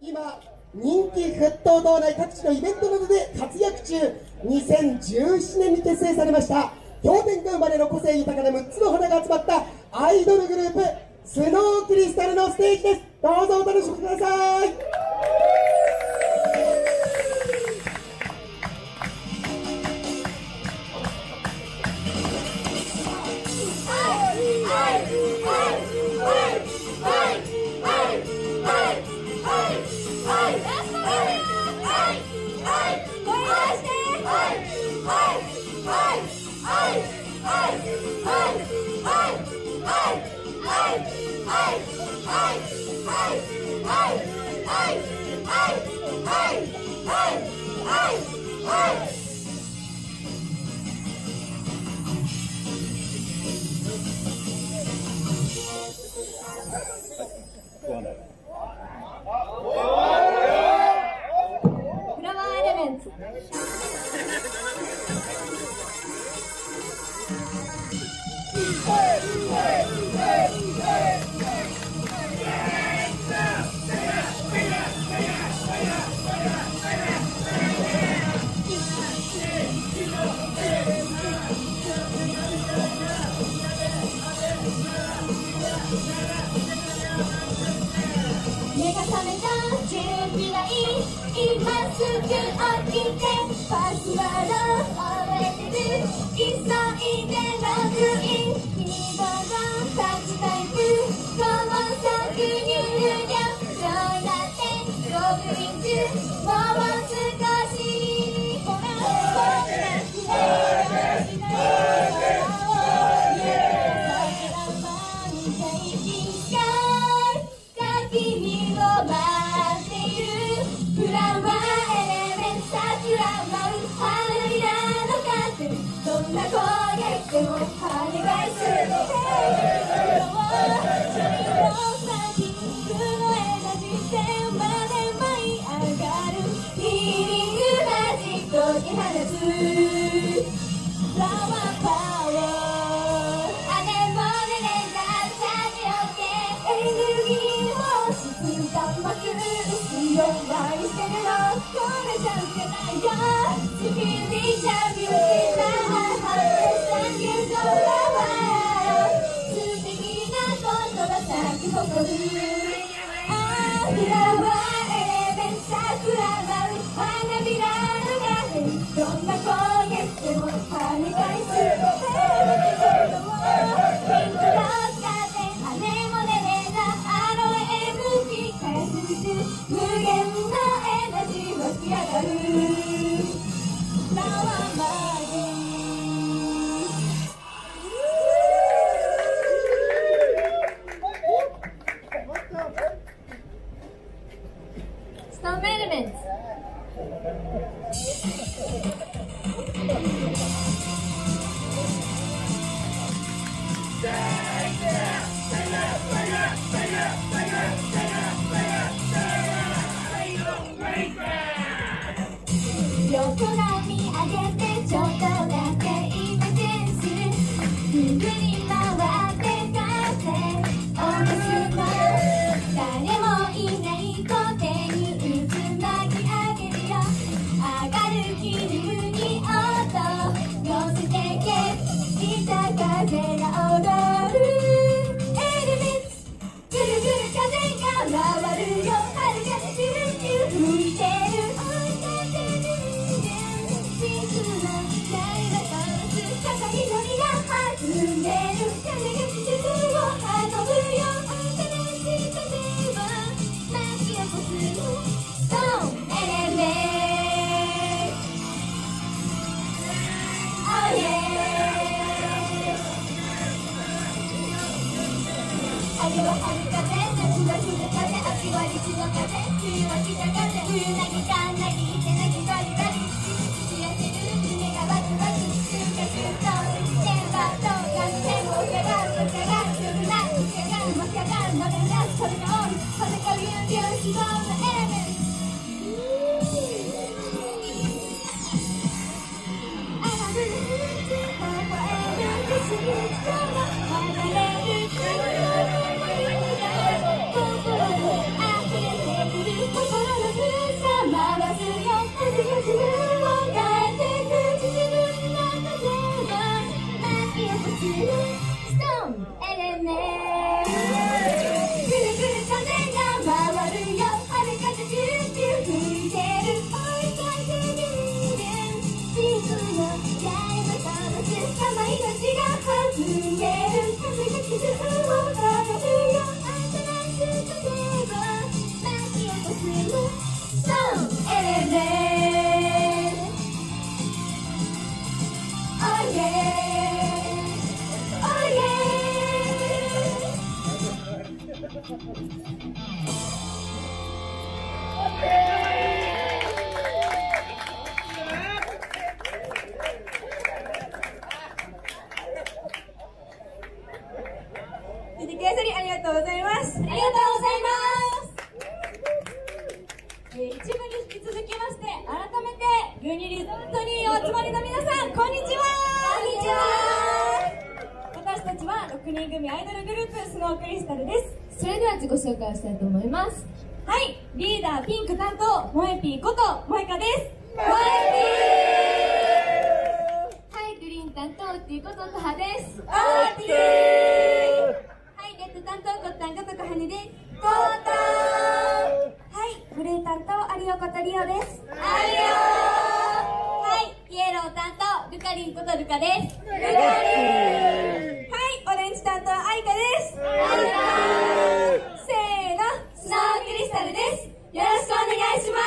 今人気沸騰道内各地のイベントなどで活躍中、2017年に結成されました氷点下生まれの個性豊かな6つの花が集まったアイドルグループスノークリスタルのステージです。どうぞお楽しみください。 フラワーエレメンツ。目が覚めた準備がいい、今すぐ起きてパスワード覚えてる、急いでログイン、キーボードタッチタイプ高速入力、そうだってログイン中、もう少しほら僕がしてるよ君を待っているフラワーエレメンツ、桜舞う花びらの風、どんな声でも跳ね返すピンクのエナジー線まで舞い上がる、ヒーリングマジックを放つフラワーパワー、アネモネレンダーチャージオケエネルギーを頑張ってる薄いを愛してるの、これじゃ受けないよ、スピーディーチャンピオンだ、ハッピーサンキューフラワー、素敵なことが咲き誇る、ああフラワーエレメンツ、桜舞う花びらの風、どんな攻撃でも跳ね返すピンクの風、アネモネレナアロエ吹き返す、無限のエナジー湧き上がるフラワーマジック。ストームエレメンツ。横波見上げてちょっとだけイメージする、ぐるり回って風を出すの、誰もいないコテに渦巻き上げるよ、上がる気分に音乗せてけ、北風が踊るエレメンツ、ぐるぐる風が回るよ、春風シュルシュル吹いてる、春は春風、夏は冬風、秋は夏の風、冬は北風、冬なぎかんなぎ手なぎガリガリ、知らせる胸がバツバツ、瞬間瞬間電波と感じてもかがるとかがる、すぐなくかがるもかがるのでなす、それがオン裸ビュンビュン、希望のエレメンツ、あらるる微笑む不思議な力、離れる心に溢れてくる心一部に引き続きまして、改めてユニリゾートにお集まりの皆さん、こんにちは。こんにちは。私たちは6人組アイドルグループスノークリスタルです。 それでは自己紹介をしたいと思います。 はい、リーダーピンク担当萌えぴーこと萌香です。萌えはい、グリーン担当ウッディことコハです。 ぴー。オーティー。はい、レッド担当コッタンことコハネです。コッタン。はい、グレー担当有オことリオです。有オ。はい、イエロー担当ルカリンことルカです。ルカリン。はい、オレンジ担当アイカです。アイカ。せーの、スノークリスタルです。よろしくお願いします。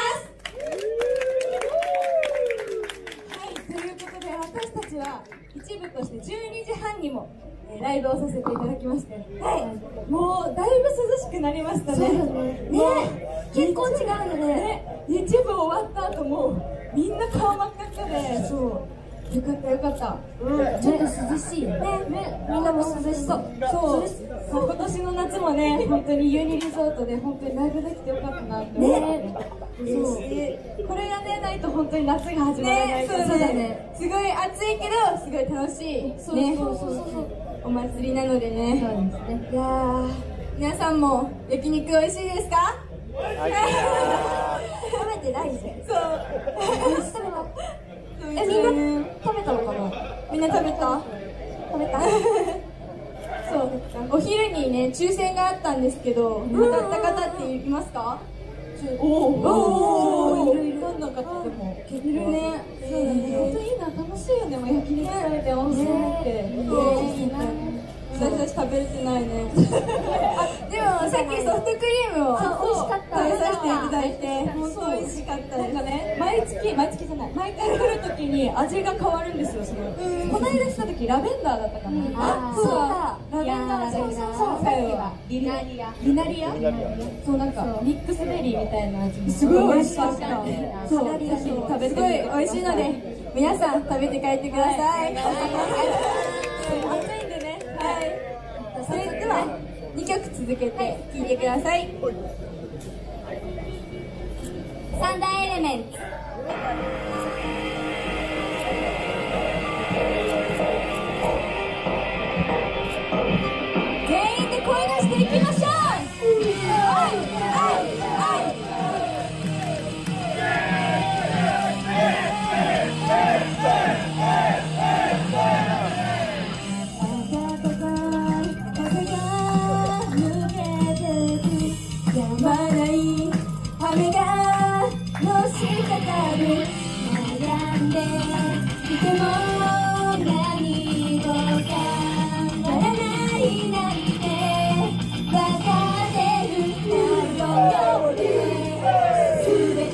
はい、ということで私たちは一部として12時半にもライブをさせていただきまして、はい、もうだいぶ涼しくなりましたね。 そうだね。 結構違うよね。一部終わった後もうみんな顔真っ赤っかで、そう、よかったよかった。 ちょっと涼しいよね。みんなも涼しそう。 そう、今年の夏もね、本当にユニリゾートで本当にライブできてよかったなって思って。そう、これがねないと本当に夏が始まらないからそうだね。 すごい暑いけどすごい楽しい。 そうね、お祭りなのでね。 そうですね。 いやー、皆さんも焼肉美味しいですか？食べてないぜ。そう。 みんな食べたのかな？ みんな食べた？食べた？そう、お昼にね、抽選があったんですけど、当たった方っていますか？おー、いる。どんな方でも結構いるね。そうだね。本当いいな、楽しいよね。もう焼肉食べて温泉行って。私たち食べれてないね。でもさっきソフトクリームを食べさせていただいて、本当美味しかったです。なんかね、毎月じゃない、毎回来るときに味が変わるんですよ。そのこの間来たときラベンダーだったかな。 あ、そうだ。 ラベンダー、そうリナリア。そう、なんかミックスベリーみたいな味。すごい美味しかった。そう、食べてすごい美味しいので、皆さん食べて帰ってください。暑いんでね。はい。それでは2曲続けて聴いてください。三大エレメンツ。全員で声出していきましょう。雨がのしかかる。悩んでいても何も変わらないなんて分かってるのよ。全てを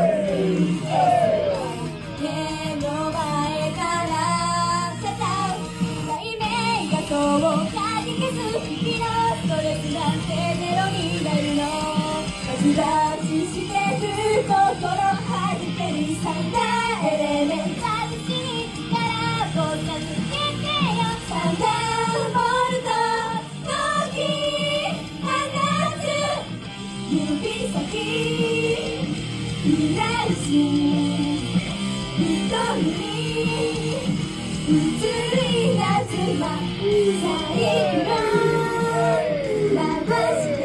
目の前から去った雷鳴がそうかき消す日々のストレスなんてゼロになるの。バチしてる心弾ける三大エレメンツ。私に力を授けてよ。サンダーボルト解き放つ指先未来心瞳に映りなずま最後まぶしく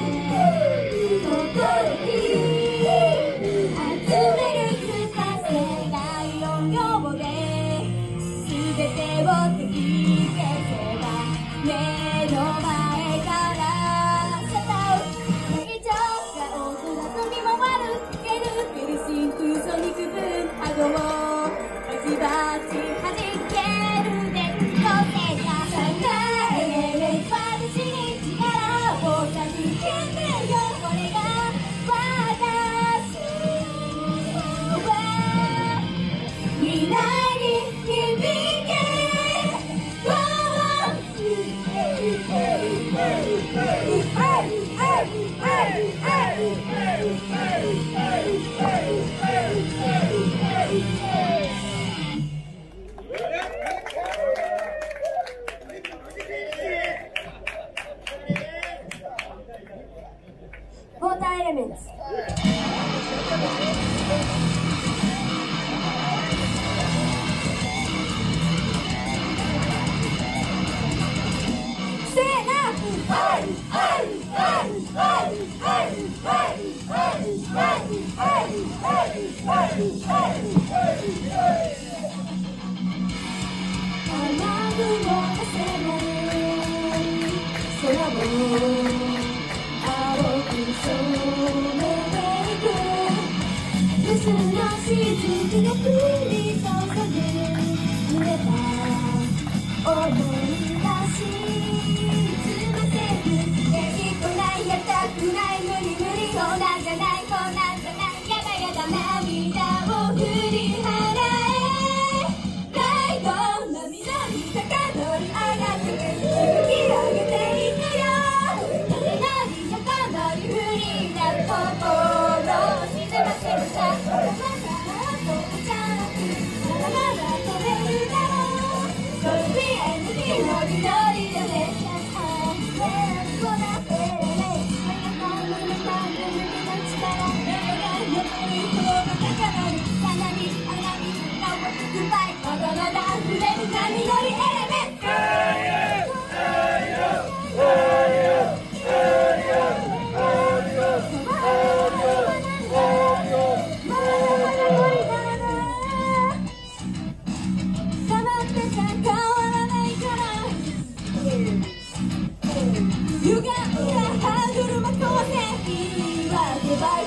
全てを突き消せば目の前から遮う大丈夫が大空飛び回るけるシンクソニックブーン波動をバチバチ弾ける電光石火三大エレメンツ。私に力を授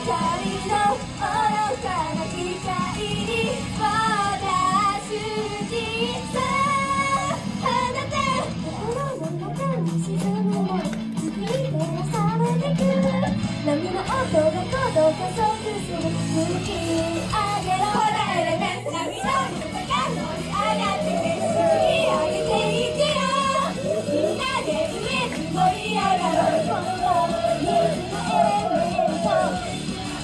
りの愚かな機械に渡す小さ放て心の中に沈むもの作り照らされてく波の音が高度加速する吹き上げろほらエレメント波の上が乗り上がって景色上げていくよみんなで上に盛り上がろうこの水のエレメント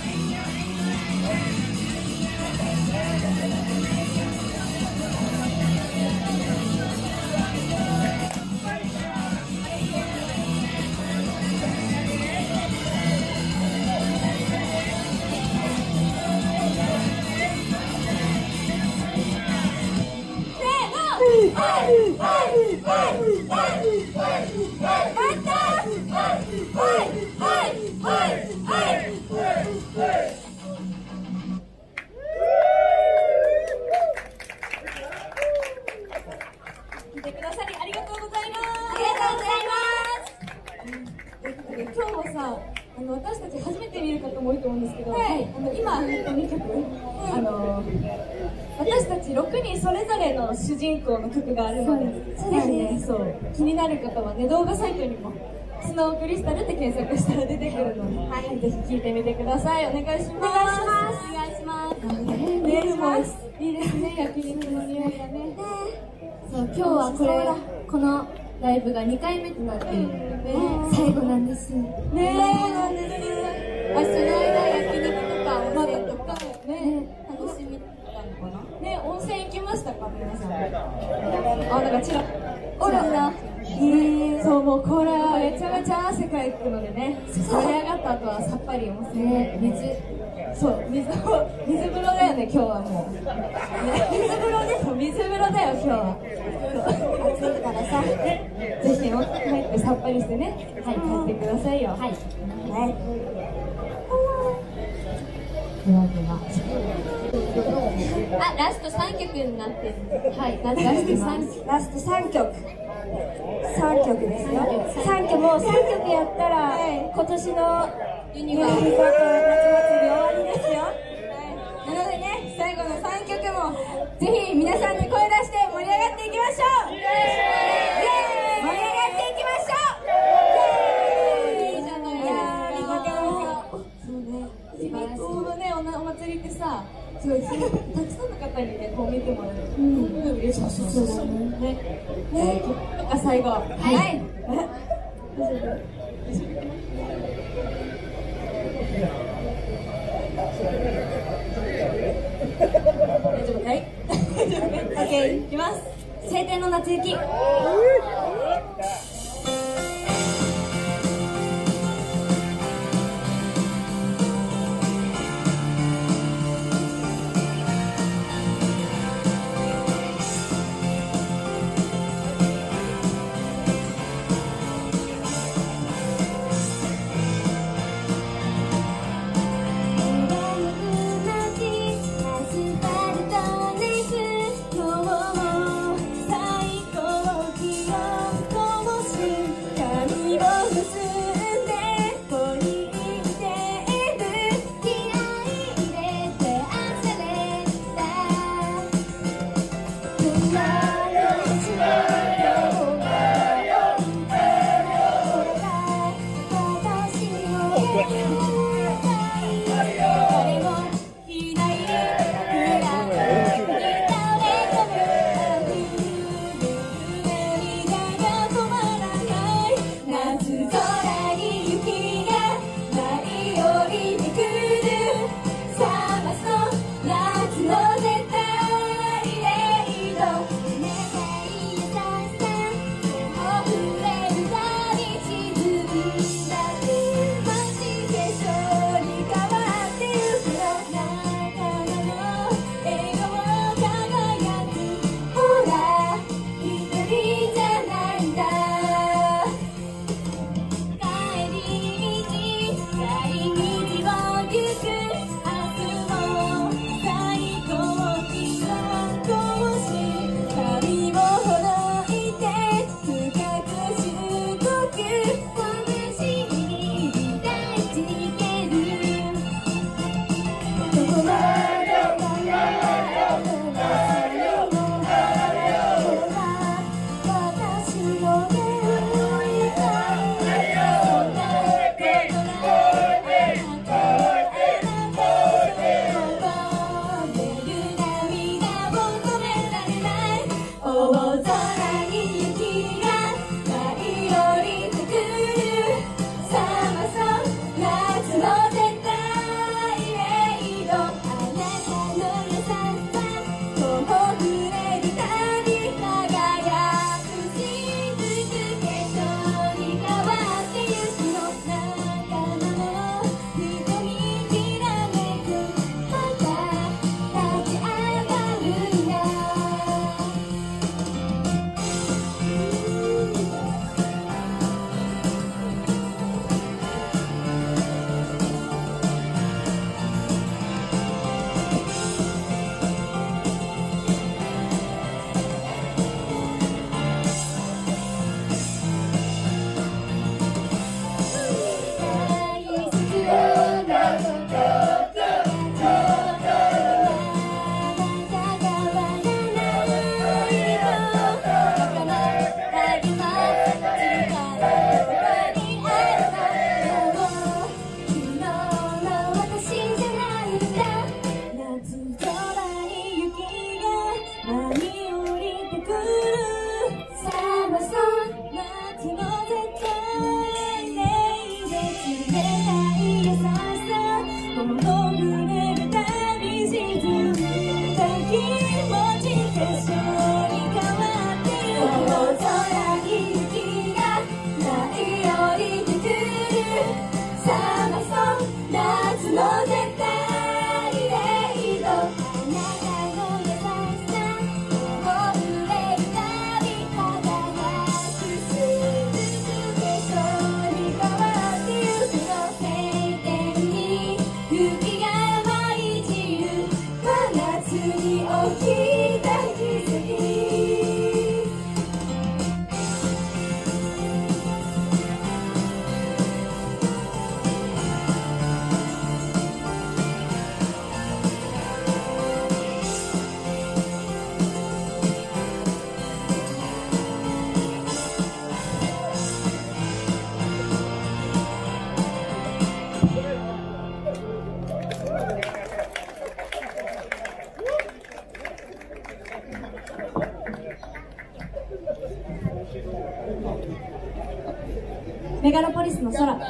見てくださりありがとうございます。ありがとうございます。今日もさ、私たち初めて見る方も多いと思うんですけど、はい、今2曲、私たち6人それぞれの主人公の曲があるので、ぜひね、そう気になる方はね、動画サイトにもスノークリスタルって検索したら出てくるので、はい、ぜひ聴いてみてください。お願いします。お願いします。ね、もういいですね、焼肉の匂いがね。 そう、今日はこのライブが2回目となって最後なんです。 ねえ、なんです。明日の間焼肉とか温泉とかね、楽しみたのかな。ね、温泉行きましたか皆さん。あ、なんかちらおらな。そう、もうこれはめちゃめちゃ汗かいくのでね、盛り上がった後はさっぱり温泉そう、水風呂だよね、今日はもう。水風呂だよ、今日は。暑いからさ、ぜひ温泉入ってさっぱりしてね、はい、帰ってくださいよ。はい。はい。あ、ラスト3曲になってる。はい、ラスト3曲。3曲ですよ。3曲やったら、今年のユニバーサル夏祭り終わりですよ。なのでね、最後の3曲もぜひ皆さんで声出して盛り上がっていきましょう。イエーイ、盛り上がっていきましょう。イエーイ、いいじゃないですか。ありがとう。そうね、日光のね、お祭りってさ、すごいたくさんの方にね、こう見てもらえる。嬉しい。そうだね。ね、なんか最後、はい。大丈夫？はい。OK、いきます。晴天の夏雪。最高気温メガロポリスの空。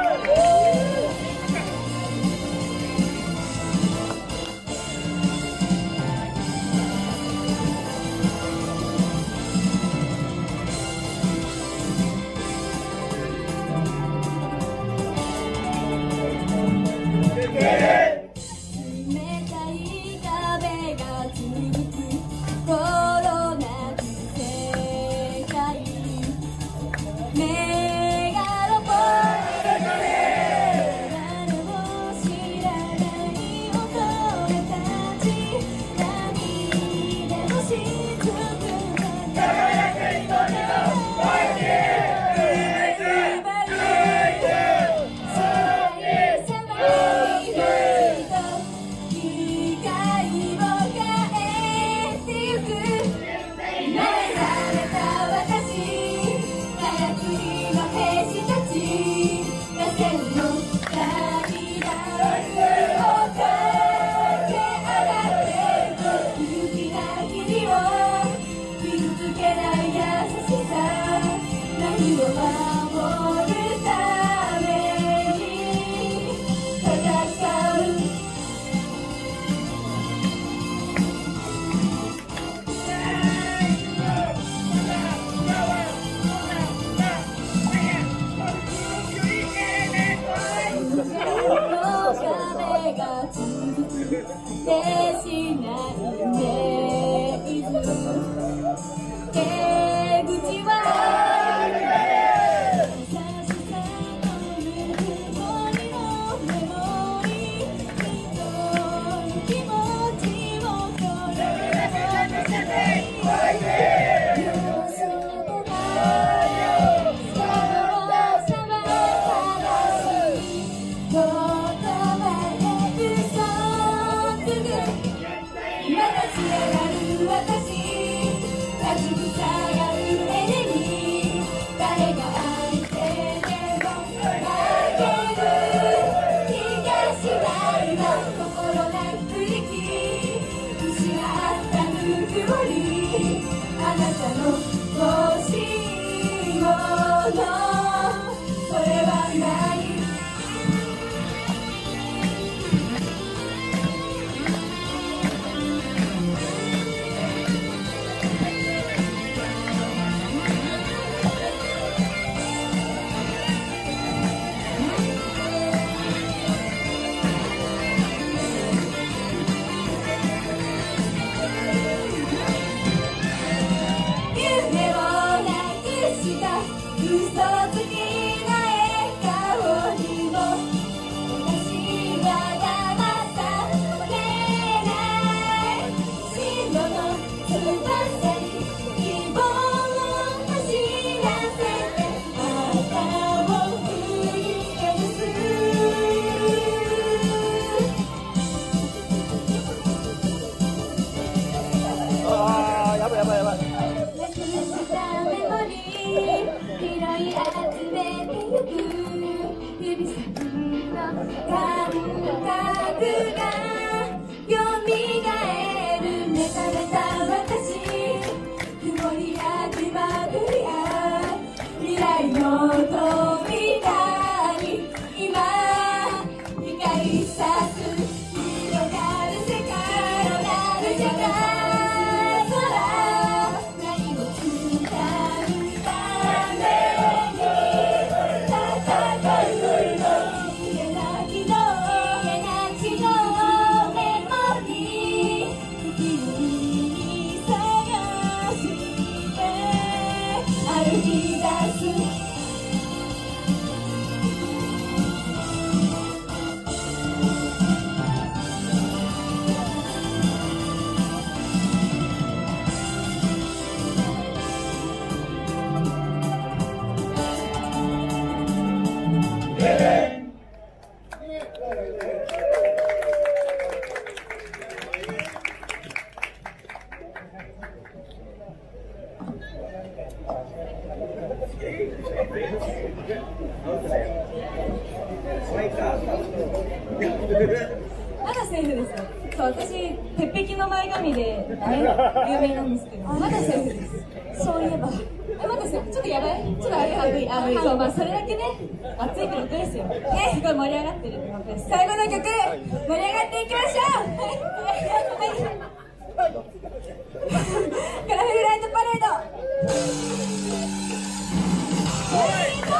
まだセーフですよ。そう、私鉄壁の前髪で有名なんですけど、まだセーフです。そういえば待って、ちょっとやばい、ちょっとあれそう、まあそれだけね、熱いってことですよ。ね、すごい盛り上がってるってことです。最後の曲、盛り上がっていきましょう。カラフルライトパレード。お願いします。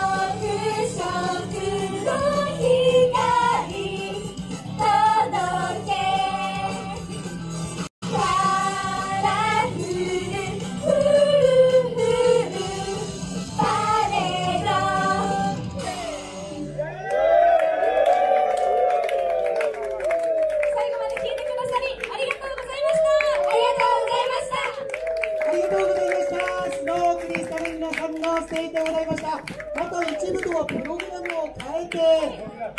届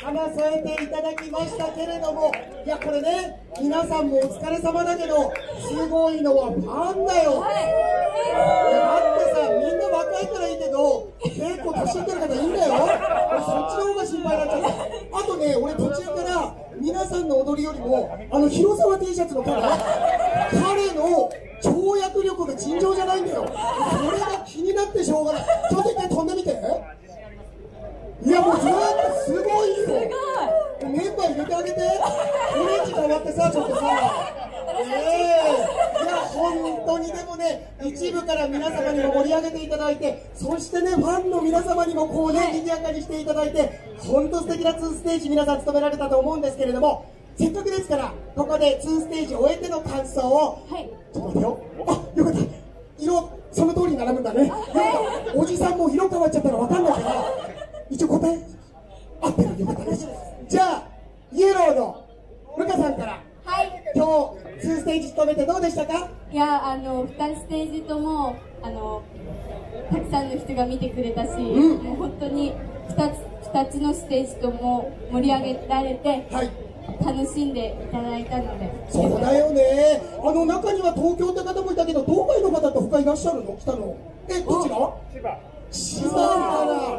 花添えていただきましたけれども、いやこれね、皆さんもお疲れ様だけど、すごいのはファンだよ。だってさ、みんな若いからいいけど、結構年いってる方いいんだよ。俺そっちの方が心配になっちゃった。あとね、俺途中から皆さんの踊りよりも広沢 T シャツの彼の跳躍力が尋常じゃないんだよ。これが気になってしょうがない。ちょっと一回飛んでみて。いやもうずーっとすごいよ。メンバー入れてあげて。オレンジ変わってさ、ちょっとさ。いや本当にでもね、一部から皆様にも盛り上げていただいて、そしてねファンの皆様にもこうね賑やかにしていただいて、本当素敵な2ステージ皆さん務められたと思うんですけれども、せっかくですからここで2ステージ終えての感想を、ちょっと待ってよ。あ、よかった。色その通りに並ぶんだね。おじさんも色変わっちゃったら分かんないから一応答え合ってる。よかったです。じゃあイエローのルカさんから。今日2ステージ務めてどうでしたか？ いや、2ステージともたくさんの人が見てくれたし、もう本当に2つのステージとも盛り上げられて、楽しんでいただいたので。 そうだよね。中には東京って方もいたけど、東海の方って他いらっしゃるの？来たの？どちら？千葉から。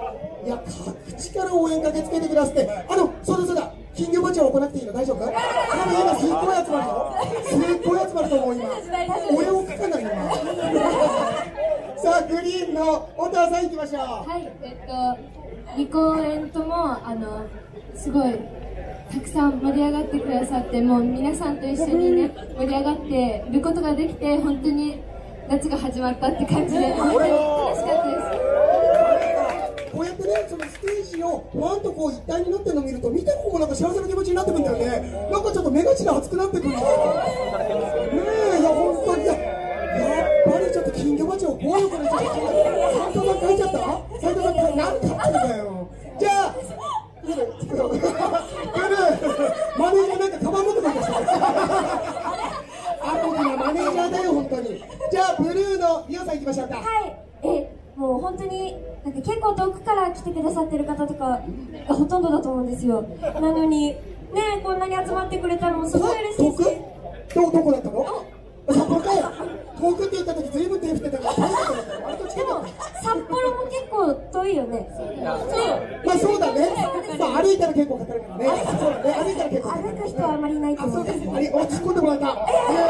いや、各地から応援駆けつけてくださって、そうだ、金魚鉢を行っていいの？大丈夫？今すっごい集まるよ。すっごい集まると思う今。俺を書かない今。さあ、グリーンの音羽さん行きましょう。 はい、2公演ともすごいたくさん盛り上がってくださって、もう皆さんと一緒にね盛り上がっていることができて、本当に夏が始まったって感じで本当に楽しかったです。 こうやってね、そのステージをファンとこう一体になってるのを見ると、見てる方もなんか幸せな気持ちになってくるんだよね。なんかちょっと目頭熱くなってくるんだよね。いや本当にやっぱりちょっと金魚鉢を強力にちょっと斉藤さん書いちゃった？斉藤さん何書いてんだよ。じゃあマネージャーなんかカバン持ってこいました。アコギなマネージャーだよ本当に。じゃあブルーのリオさん行きましょうか。 もう本当に結構遠くから来てくださってる方とかがほとんどだと思うんですよ。なのにね、こんなに集まってくれたのもすごい嬉しいし。 どこだったの？札幌かよ。遠くって言った時ずいぶん手振ってたから大丈夫だったよ。割と近かった。 札幌も結構遠いよね。 まあそうだね。まあ歩いたら結構かかるからね。そうだね。歩いたら結構かかる。 歩く人はあまりいないと思う。 そうです。突っ込んでもらった。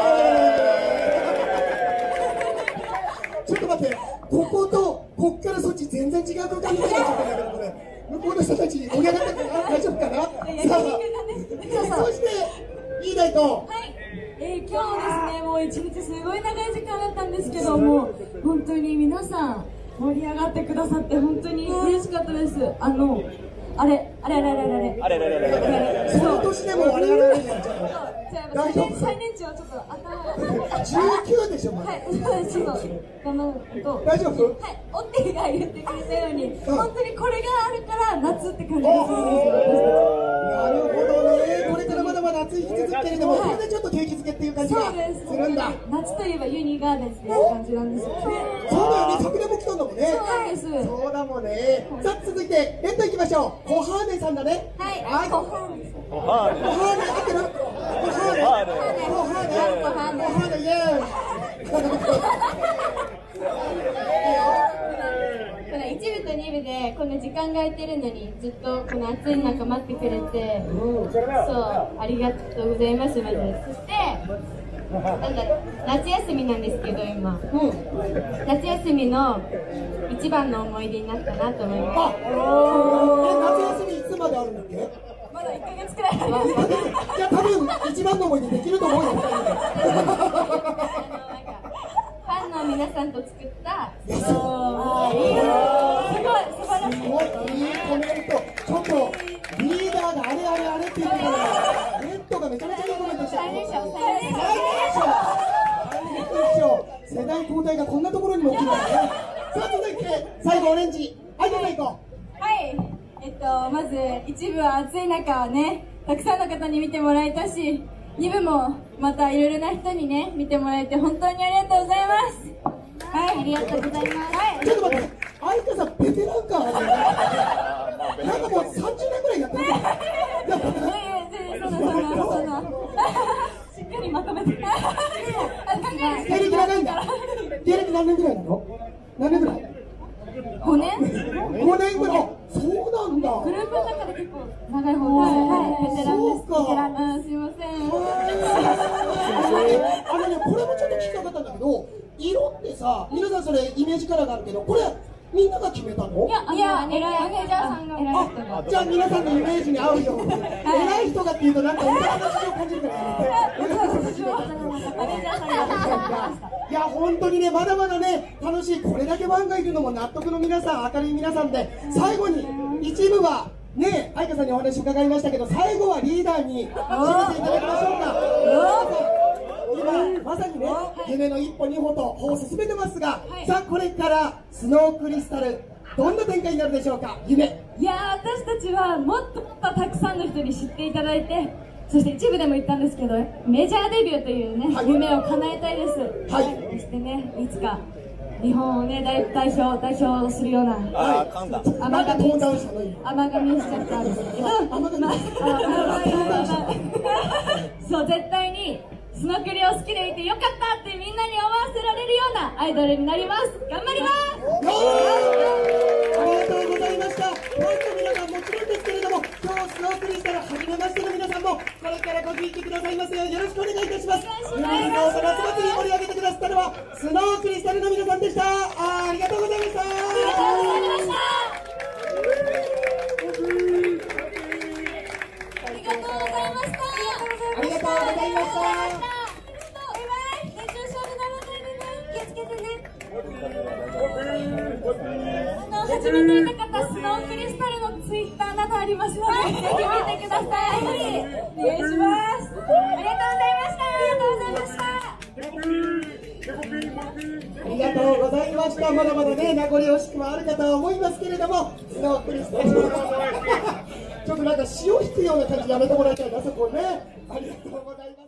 ちょっと待って。こっからそっち全然違う空間みたいになっちゃったんだけど、これ向こうの人たち盛り上がったかな？大丈夫かな？さあ、そしていい大と。 今日ですね、もう一日すごい長い時間だったんですけども、本当に皆さん盛り上がってくださって本当に嬉しかったです。あれその年でもあれになっちゃう。大丈夫？ 最年長はちょっと頭 19でしょ、まだ。 ちょっと頑張ると。 大丈夫？ オッティが言ってくれたように、本当にこれがあるから夏って感じがするんですよ。 なるほどね。これからまだまだ暑い日続くけれども、これでちょっと景気づけっていう感じがするんだ。 夏といえばユニガーデンっていう感じなんですよ。 そうだよね。昨年も来たんだもんね。 そうです。 そうだもんね。さあ続いてレッド行きましょう。コハーネさんだね。 はい。コハーネ。 コハーネ合ってる？コハーネイエーイ。1部と2部でこの時間が空いてるのにずっとこの暑い中待ってくれて、そうありがとうございます。まずそして夏休みなんですけど今、夏休みの一番の思い出になったなと思います。 夏休みいつまであるんだっけ？ まだ1ヶ月くらいあります。 いや多分一番の思い出できると思うよ。 ファンの皆さんと作ったすごい素晴らしい。 いいコメント。ちょっとリーダーがあれって言ってたからレッドがめちゃめちゃいいコメントした。 最年少世代交代がこんなところにも起きるんだね。さあ続いて最後オレンジ。はい、どうぞ行こう。 はい、まず1部は暑い中ね、たくさんの方に見てもらえたし、2部もまたいろいろな人にね見てもらえて本当にありがとうございます。はい、ありがとうございます。 ちょっと待って、相田さんベテラン感あるよね。なんかもう30年ぐらいいやってるから。 しっかりまとめて。 芸歴長いんだ。芸歴何年ぐらいなの？何年ぐらい 5年 ？5年ぐらい。あ、そうなんだ。 グループの中で結構長い方です。ベテランです。 そうか。 すいません。 これもちょっと聞きたかったんだけど、色ってさ、皆さんそれイメージカラーがあるけど、これみんなが決めたの？ いや、マネージャーさんが。 じゃあ皆さんのイメージに合うように、偉い人がっていうとなんかお金の事情を感じるからいや本当にね、まだまだね楽しい、これだけファンがいるのも納得の皆さん、明るい皆さんで、最後に一部はね、愛花さんにお話伺いましたけど、最後はリーダーに締めていただきましょうか。今まさにね、夢の一歩二歩と歩を進めてますが、さあこれからスノークリスタルどんな展開になるでしょうか。夢。 いやー、私たちはもっとたくさんの人に知っていただいて、そして一部でも言ったんですけど、メジャーデビューというね、夢を叶えたいです。そしてね、いつか日本をね、代表するような甘噛みしちゃったんですけど、そう、絶対にスノクリを好きでいてよかったってみんなに思わせられるようなアイドルになります。頑張ります。 ありがとうございました。ファンの皆さんもちろんですけれども、今日スノークリスタル初めましての皆さんもこれからご聞いてくださいますようよろしくお願いいたします。夏祭り盛り上げてくださったのはスノークリスタルの皆さんでした。ありがとうございました。ありがとうございました。ありがとうございました。ありがとうございました。バイバイ。熱中症にならないでね。気をつけてね。 初めて見た方、スノークリスタルのツイッターなどありますので、ぜひ見てください。お願いします。ありがとうございました。 ありがとうございました。まだまだね、名残惜しくはあるかとは思いますけれども、スノークリスタルちょっとなんか潮引くような感じやめてもらいたいな、そこね。ありがとうございます。